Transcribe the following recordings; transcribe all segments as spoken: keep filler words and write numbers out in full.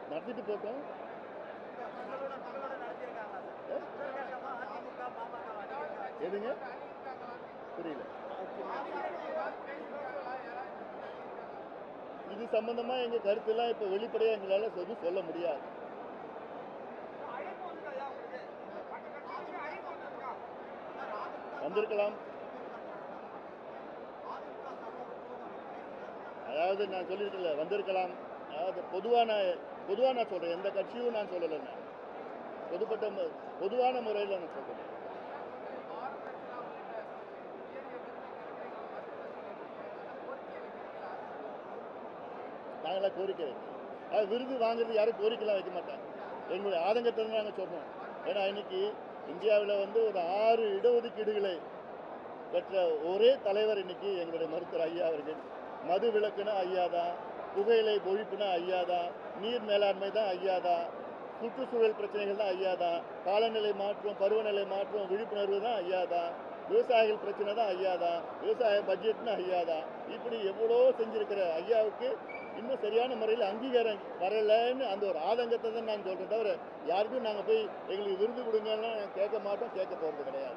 நடத்திட்டு போட்டோம். எதுங்க புரியல. இது சம்பந்தமா எங்க கருத்துலாம் இப்ப வெளிப்படையா எங்களால எதுவும் சொல்ல முடியாது. வந்திருக்கலாம். அதாவது நான் சொல்லியிருக்கல வந்திருக்கலாம். அதாவது பொதுவான பொதுவாக நான் சொல்றேன், எந்த கட்சியும் நான் சொல்லலை. நான் பொதுப்பட்ட பொதுவான முறையில் நான் சொல்றேன். நாங்களாம் கோரிக்கை வைக்கிறோம். அது விருது வாங்குறது யாரும் கோரிக்கைலாம் வைக்க மாட்டாங்க. எங்களுடைய ஆதங்கத்தை நாங்கள் சொல்றோம். ஏன்னா இன்னைக்கு இந்தியாவில் வந்து ஒரு ஆறு இடஒதுக்கீடுகளை பெற்ற ஒரே தலைவர் இன்னைக்கு எங்களுடைய மருத்துவர் ஐயா அவர்கள். மது விலக்குனா ஐயா தான், புகையிலை ஒழிப்புனா ஐயா தான், நீர் மேலாண்மை தான் ஐயா தான், சுற்றுச்சூழல் பிரச்சனைகள் தான் ஐயா தான், காலநிலை மாற்றம் பருவநிலை மாற்றம் விழிப்புணர்வு தான் ஐயா தான், விவசாயிகள் பிரச்சனை தான் ஐயா தான், விவசாய பட்ஜெட்னு ஐயா தான். இப்படி எவ்வளோ செஞ்சிருக்கிற ஐயாவுக்கு இன்னும் சரியான முறையில் அங்கீகாரம் வரலைன்னு அந்த ஒரு ஆதங்கத்தை தான் நான் சொல்கிறேன். தவிர யாருக்கும் நாங்கள் போய் எங்களுக்கு விருது கொடுங்கன்னா கேட்க மாட்டோம், கேட்க போகிறது கிடையாது.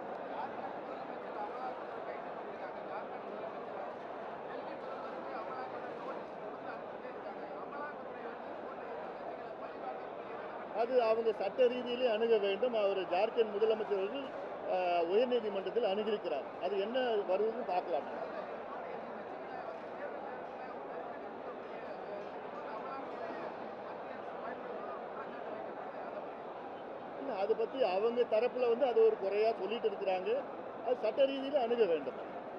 அது அவங்க சட்ட ரீதியிலே அணுக வேண்டும். அவர் ஜார்க்கண்ட் முதலமைச்சர்கள் உயர்நீதிமன்றத்தில் அணுகியிருக்கிறார். அது என்ன வருதுன்னு பார்க்கலாம். இல்லை, அதை பற்றி அவங்க தரப்பில் வந்து அது ஒரு குறையாக சொல்லிட்டு இருக்கிறாங்க. அது சட்ட ரீதியில் அணுக வேண்டும்.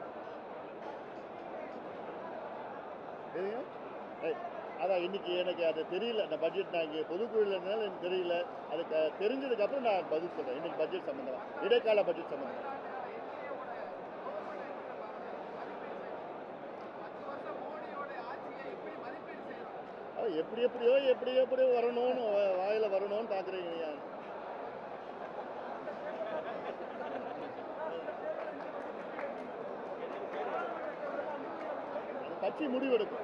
அதான் இன்னைக்கு எனக்கு அது தெரியல. அந்த பட்ஜெட் நான் இங்கே பொதுக்குழுல இருந்தாலும் எனக்கு தெரியல. அதுக்கு தெரிஞ்சதுக்கப்புறம் நான் பதில் சொல்கிறேன். இன்னைக்கு பட்ஜெட் சம்மந்தமாக, இடைக்கால பட்ஜெட் சம்மந்தமாக. அது எப்படி எப்படியோ எப்படி எப்படியோ வரணும்னு வாயில் வரணும்னு பார்க்குறீங்க. கட்சி முடிவெடுக்கும்.